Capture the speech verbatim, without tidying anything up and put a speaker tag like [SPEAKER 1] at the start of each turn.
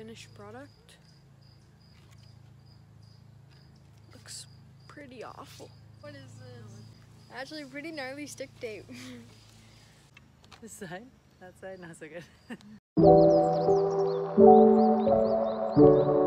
[SPEAKER 1] finished product. Looks pretty awful. What is this? Actually pretty gnarly stick tape.
[SPEAKER 2] This side? That side? Not so good.